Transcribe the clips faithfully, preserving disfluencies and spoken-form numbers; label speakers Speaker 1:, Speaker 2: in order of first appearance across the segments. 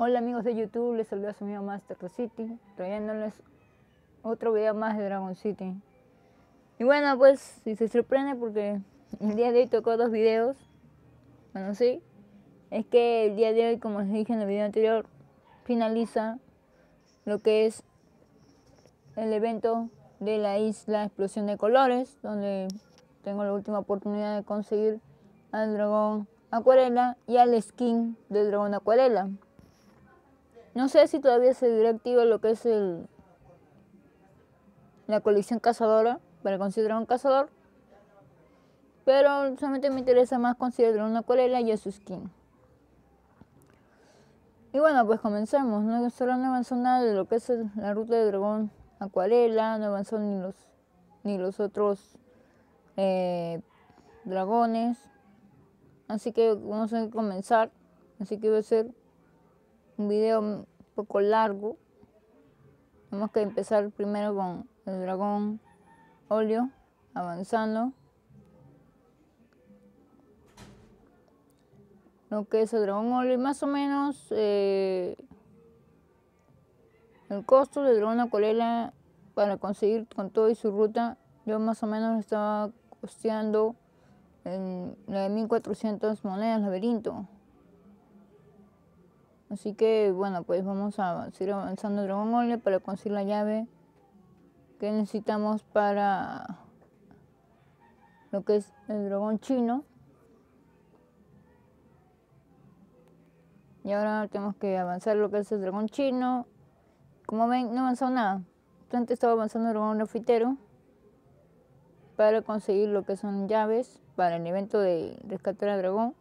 Speaker 1: Hola amigos de YouTube, les saluda su amigo Master City, trayéndoles otro video más de Dragon City. Y bueno, pues si se sorprende porque el día de hoy tocó dos videos, bueno sí, es que el día de hoy, como les dije en el video anterior, finaliza lo que es el evento de la isla Explosión de Colores, donde tengo la última oportunidad de conseguir al dragón Acuarela y al skin del dragón Acuarela. No sé si todavía se dirá activo lo que es el, la colección cazadora para considerar un cazador, pero solamente me interesa más considerar una acuarela y a su skin. Y bueno, pues comencemos. No solo no avanzó nada de lo que es el, la ruta de dragón Acuarela, no avanzó ni los ni los otros eh, dragones, así que vamos a comenzar. Así que va a ser un video un poco largo. Tenemos que empezar primero con el dragón óleo, avanzando lo que es el dragón óleo, y más o menos eh, el costo del dragón acuarela para conseguir con todo y su ruta, yo más o menos estaba costeando en nueve mil cuatrocientas monedas laberinto. Así que bueno, pues vamos a seguir avanzando el dragón óleo para conseguir la llave que necesitamos para lo que es el dragón chino. Y ahora tenemos que avanzar lo que es el dragón chino. Como ven, no ha avanzado nada. Antes estaba avanzando el dragón grafitero para conseguir lo que son llaves para el evento de rescatar al dragón.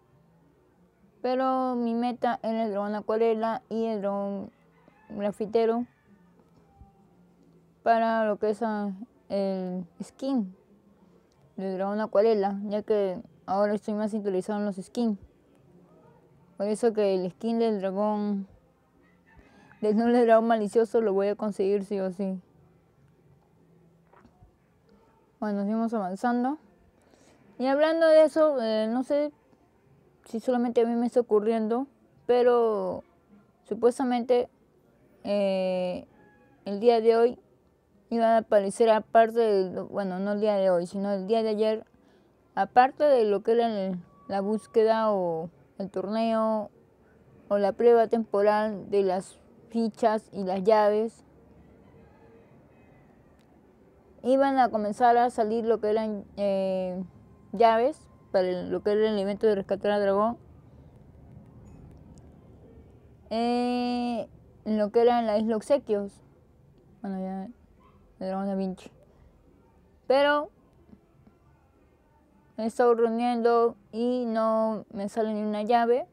Speaker 1: Pero mi meta era el dragón acuarela y el dragón grafitero para lo que es el skin del dragón acuarela, ya que ahora estoy más interesado en los skins. Por eso que el skin del dragón del noble dragón malicioso lo voy a conseguir sí o sí. Bueno, seguimos avanzando. Y hablando de eso, eh, no sé si solamente a mí me está ocurriendo, pero supuestamente eh, el día de hoy iba a aparecer, aparte de, bueno, no el día de hoy, sino el día de ayer, aparte de lo que era el, la búsqueda o el torneo o la prueba temporal de las fichas y las llaves, iban a comenzar a salir lo que eran eh, llaves para el, lo que era el evento de rescatar al dragón, eh, en lo que era la isla Obsequios, bueno ya el dragón da Vinci. Pero me he estado reuniendo y no me sale ni una llave.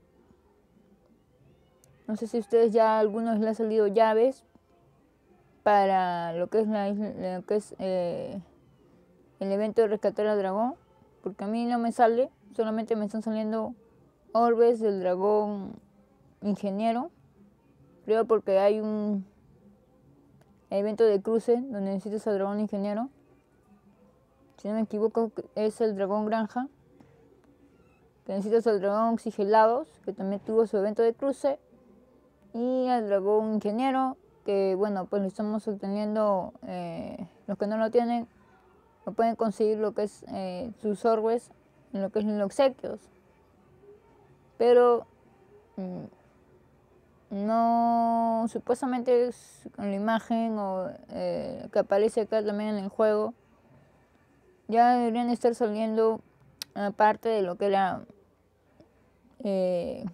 Speaker 1: No sé si a ustedes ya a algunos les han salido llaves para lo que es, la isla, lo que es eh, el evento de rescatar al dragón, porque a mí no me sale, solamente me están saliendo orbes del dragón ingeniero. Creo porque hay un evento de cruce donde necesitas al dragón ingeniero. Si no me equivoco es el dragón granja, que necesitas al dragón sigelados, que también tuvo su evento de cruce, y al dragón ingeniero, que bueno, pues lo estamos obteniendo, eh, los que no lo tienen lo pueden conseguir lo que es eh, sus orbes en lo que es los obsequios, pero mmm, no, supuestamente es con la imagen o eh, que aparece acá también en el juego, ya deberían estar saliendo aparte de lo que era eh,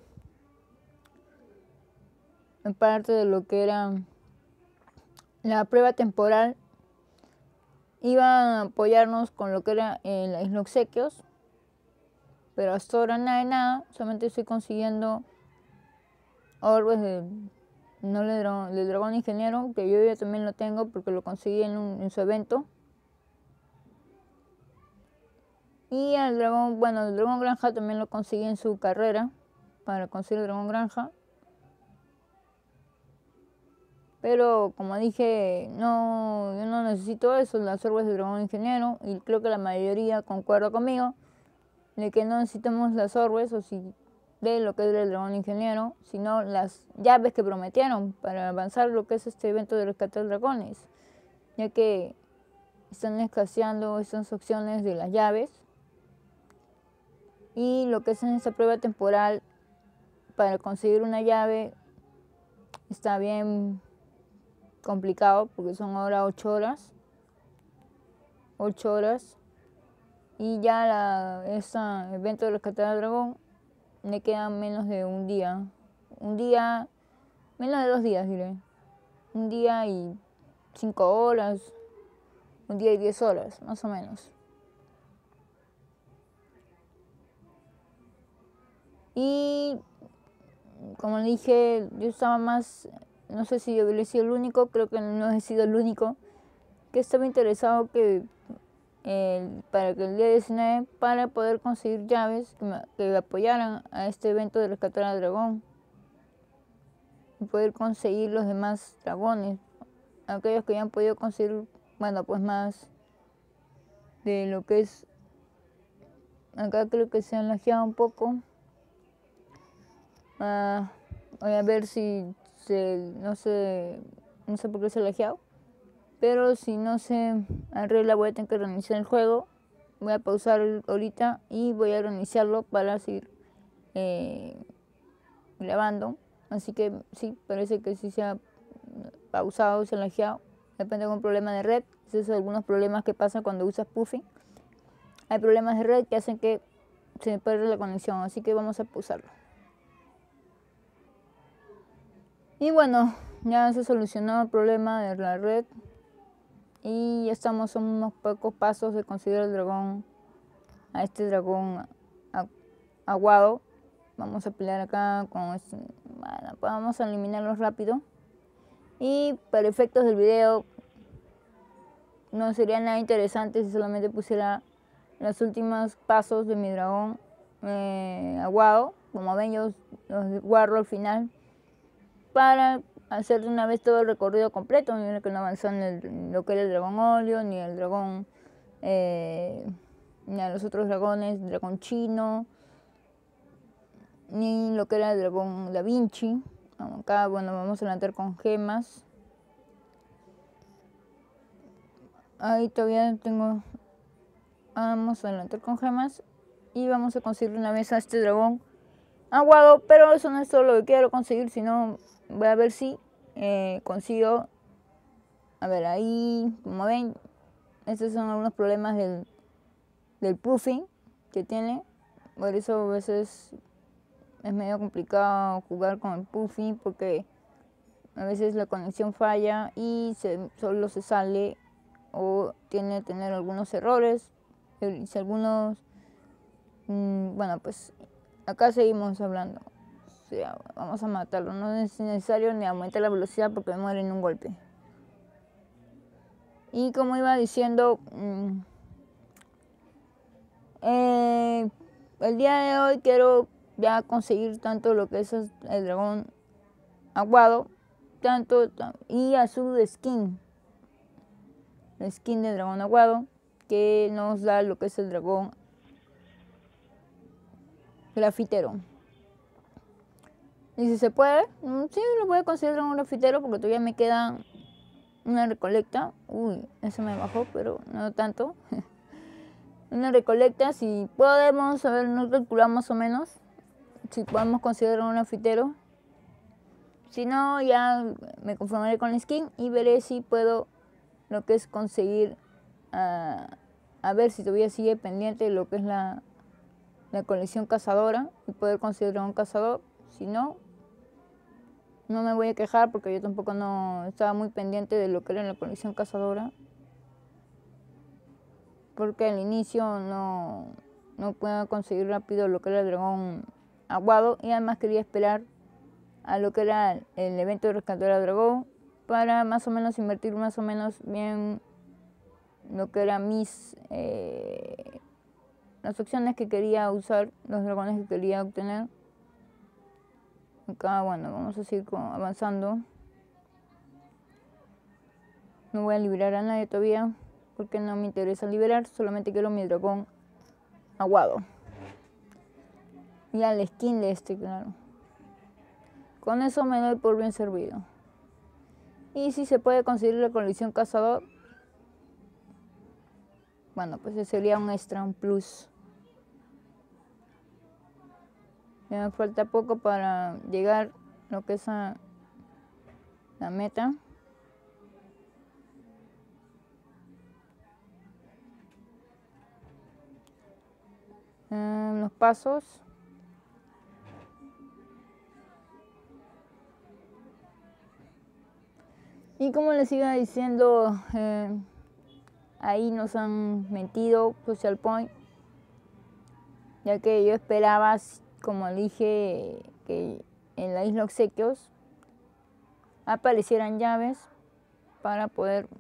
Speaker 1: parte de lo que era la prueba temporal. Iban a apoyarnos con lo que era eh, la isla Obsequios, pero hasta ahora nada de nada. Solamente estoy consiguiendo orbes de, no del dragón, del dragón ingeniero, que yo ya también lo tengo porque lo conseguí en, un, en su evento. Y el dragón, bueno, el dragón granja también lo conseguí en su carrera para conseguir el dragón granja. Pero como dije, no, yo no necesito eso, las orbes del dragón ingeniero, y creo que la mayoría concuerda conmigo de que no necesitamos las orbes, o si de lo que es el dragón ingeniero, sino las llaves que prometieron para avanzar lo que es este evento de rescatar dragones, ya que están escaseando estas opciones de las llaves, y lo que es en esta prueba temporal para conseguir una llave está bien complicado, porque son ahora ocho horas ocho horas, y ya la, este evento de rescatar al dragón le queda menos de un día, un día, menos de dos días diré, un día y cinco horas, un día y diez horas, más o menos. Y como dije, yo estaba más, no sé si yo he sido el único, creo que no he sido el único, que estaba interesado que eh, para que el día diecinueve, para poder conseguir llaves que, me, que apoyaran a este evento de rescatar al dragón y poder conseguir los demás dragones, aquellos que ya han podido conseguir, bueno, pues más de lo que es, acá creo que se han lajeado un poco. Uh, voy a ver si se, no sé, no sé por qué se ha lajeado, pero si no se arregla voy a tener que reiniciar el juego. Voy a pausar ahorita y voy a reiniciarlo para seguir eh, grabando. Así que sí, parece que sí se ha pausado, se ha lajeado. Depende de un problema de red. Esos son algunos problemas que pasan cuando usas Puffin. Hay problemas de red que hacen que se pierda la conexión, así que vamos a pausarlo. Y bueno, ya se solucionó el problema de la red y ya estamos a unos pocos pasos de conseguir el dragón, a este dragón aguado. Vamos a pelear acá con este, bueno, pues vamos a eliminarlo rápido. Y para efectos del video no sería nada interesante si solamente pusiera los últimos pasos de mi dragón eh, aguado. Como ven, yo los guardo al final para hacer de una vez todo el recorrido completo, ni que no avanzó en el, lo que era el dragón óleo, ni el dragón, eh, ni a los otros dragones, el dragón chino, ni lo que era el dragón Da Vinci. Acá, bueno, vamos a adelantar con gemas. Ahí todavía tengo, vamos a adelantar con gemas y vamos a conseguir una vez a este dragón aguado, pero eso no es todo lo que quiero conseguir, sino voy a ver si eh, consigo, a ver, ahí, como ven, estos son algunos problemas del, del Puffin que tiene, por eso a veces es medio complicado jugar con el Puffin, porque a veces la conexión falla y se, solo se sale o tiene que tener algunos errores, si algunos, mmm, bueno, pues acá seguimos hablando. O sea, vamos a matarlo, no es necesario ni aumentar la velocidad porque me muere en un golpe. Y como iba diciendo, mmm, eh, el día de hoy quiero ya conseguir tanto lo que es el dragón aguado, tanto y a su skin, la skin de dragón aguado, que nos da lo que es el dragón grafitero. Y si se puede, sí lo voy a conseguir dragón grafitero porque todavía me queda una recolecta. Uy, eso me bajó, pero no tanto. Una recolecta, si podemos, a ver, no calculamos más o menos si podemos conseguir dragón grafitero. Si no, ya me conformaré con la skin y veré si puedo lo que es conseguir, uh, a ver si todavía sigue pendiente lo que es la, la colección cazadora y poder conseguir dragón cazador. Si no, no me voy a quejar porque yo tampoco no estaba muy pendiente de lo que era la colección cazadora, porque al inicio no, no pude conseguir rápido lo que era el dragón aguado, y además quería esperar a lo que era el evento de rescatar al dragón para más o menos invertir más o menos bien lo que eran mis eh, las opciones que quería usar, los dragones que quería obtener. Acá, bueno, vamos a seguir avanzando. No voy a liberar a nadie todavía porque no me interesa liberar, solamente quiero mi dragón aguado. Y al skin de este, claro. Con eso me doy por bien servido. Y si se puede conseguir la colección cazador, bueno, pues ese sería un extra, un plus. Ya me falta poco para llegar lo que es a la meta. Eh, los pasos. Y como les iba diciendo, eh, ahí nos han mentido Social Point, ya que yo esperaba, como dije, que en la isla Obsequios aparecieran llaves para poder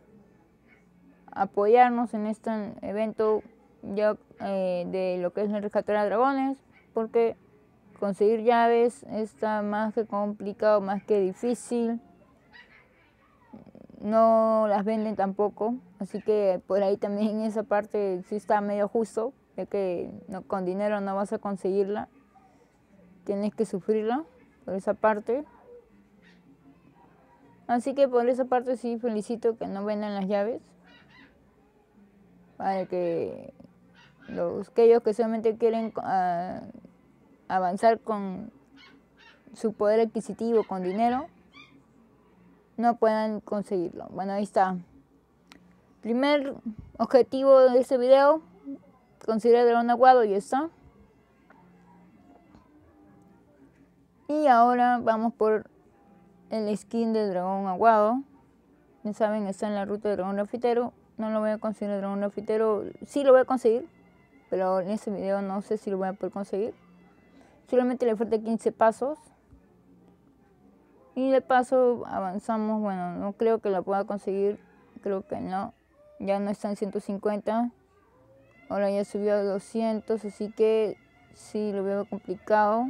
Speaker 1: apoyarnos en este evento ya eh, de lo que es el rescate de dragones, porque conseguir llaves está más que complicado, más que difícil. No las venden tampoco, así que por ahí también en esa parte sí está medio justo, ya que no, con dinero no vas a conseguirla, tienes que sufrirla por esa parte. Así que por esa parte sí felicito que no vendan las llaves, para que los aquellos que solamente quieren uh, avanzar con su poder adquisitivo, con dinero, no puedan conseguirlo. Bueno, ahí está. Primer objetivo de este video, conseguir el dragón aguado, y está. Y ahora vamos por el skin del dragón aguado. Ya saben, está en la ruta del dragón grafitero. No lo voy a conseguir el dragón grafitero. Sí lo voy a conseguir, pero en este video no sé si lo voy a poder conseguir. Solamente le falta quince pasos. Y de paso avanzamos. Bueno, no creo que la pueda conseguir. Creo que no. Ya no está en ciento cincuenta. Ahora ya subió a doscientos. Así que sí lo veo complicado.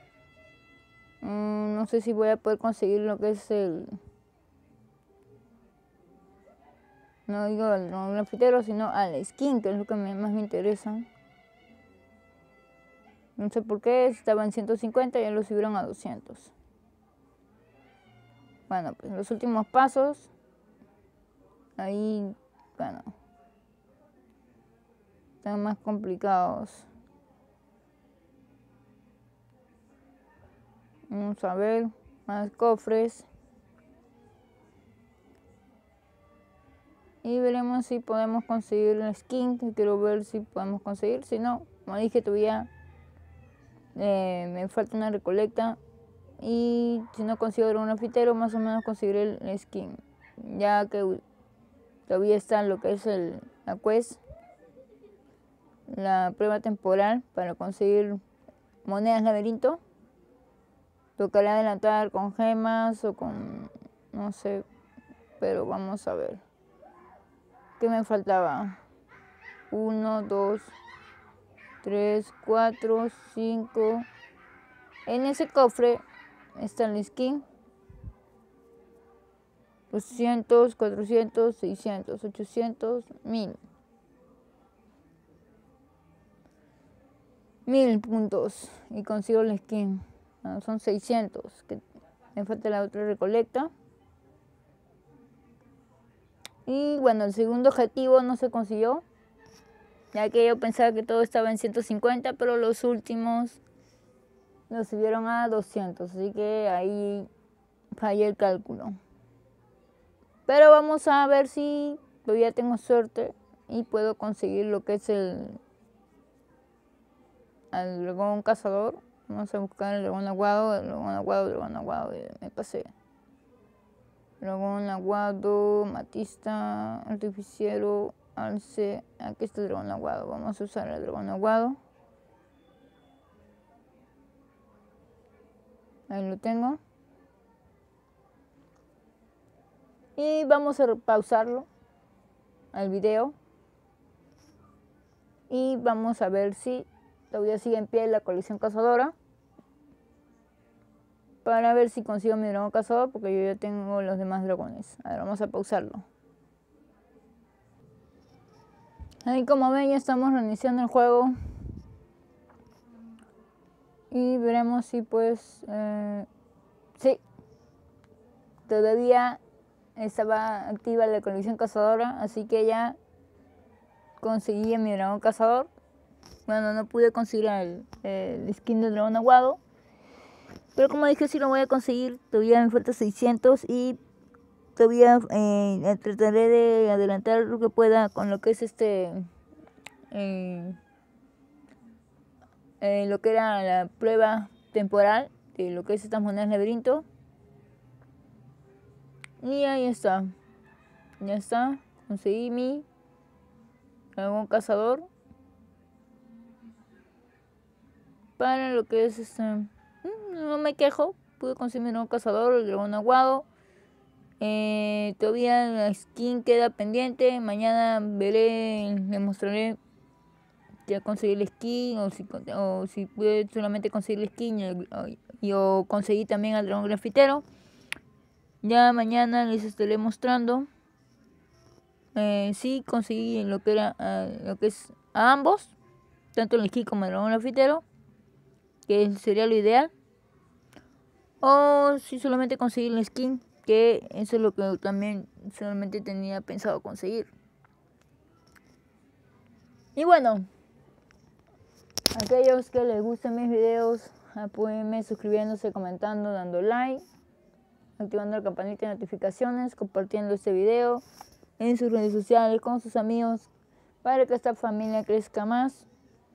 Speaker 1: Mm, no sé si voy a poder conseguir lo que es el... No digo al dragón grafitero, sino al skin, que es lo que me, más me interesa. No sé por qué, estaba en ciento cincuenta y ya lo subieron a doscientos. Bueno, pues los últimos pasos. Ahí, bueno, están más complicados. Vamos a ver, más cofres. Y veremos si podemos conseguir la skin, que quiero ver si podemos conseguir. Si no, como dije, todavía eh, me falta una recolecta. Y si no consigo un grafitero, más o menos conseguiré el skin. Ya que todavía está lo que es el, la quest, la prueba temporal para conseguir monedas laberinto. Tocará adelantar con gemas o con, no sé, pero vamos a ver. ¿Qué me faltaba? uno, dos, tres, cuatro, cinco. En ese cofre está el skin. doscientos, cuatrocientos, seiscientos, ochocientos, mil. mil puntos y consigo el skin. Bueno, son seiscientos. Que me falta la otra recolecta. Y bueno, el segundo objetivo no se consiguió, ya que yo pensaba que todo estaba en ciento cincuenta, pero los últimos lo subieron a doscientos, así que ahí fallé el cálculo. Pero vamos a ver si todavía tengo suerte y puedo conseguir lo que es el, el dragón cazador. Vamos a buscar el dragón aguado, el dragón aguado, el dragón aguado, me pasé. Dragón aguado, matista, artificiero, alce. Aquí está el dragón aguado. Vamos a usar el dragón aguado. Ahí lo tengo. Y vamos a pausarlo al video. Y vamos a ver si todavía sigue en pie la colección cazadora. Para ver si consigo mi dragón cazador, porque yo ya tengo los demás dragones. A ver, vamos a pausarlo. Ahí como ven ya estamos reiniciando el juego. Y veremos si pues... Eh, sí. Todavía estaba activa la colección cazadora, así que ya conseguí mi dragón cazador. Bueno, no pude conseguir el, el skin del dragón aguado, pero como dije, sí lo voy a conseguir. Todavía me falta seiscientos y todavía eh, trataré de adelantar lo que pueda con lo que es este eh, eh, lo que era la prueba temporal de lo que es estas monedas laberinto. Y ahí está, ya está, conseguí mi dragón cazador para lo que es este. No me quejo, pude conseguir mi dragón cazador, el dragón aguado. Eh, todavía la skin queda pendiente. Mañana veré, les mostraré ya conseguir la skin o si, o si pude solamente conseguir la skin y, y, o conseguí también al dragón grafitero. Ya mañana les estaré mostrando. Eh, sí conseguí lo que era uh, lo que es a ambos, tanto el skin como el dragón grafitero, que sería lo ideal. O si solamente conseguir la skin, que eso es lo que también solamente tenía pensado conseguir. Y bueno, aquellos que les gusten mis videos, apóyenme suscribiéndose, comentando, dando like, activando la campanita de notificaciones, compartiendo este video en sus redes sociales con sus amigos para que esta familia crezca más.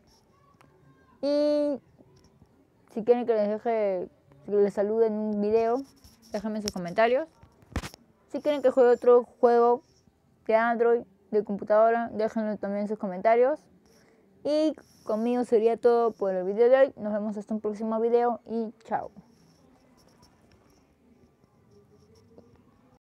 Speaker 1: Y si quieren que les deje, que les salude en un video, déjenme sus comentarios. Si quieren que juegue otro juego de Android, de computadora, déjenlo también en sus comentarios. Y conmigo sería todo por el video de hoy. Nos vemos hasta un próximo video y chao.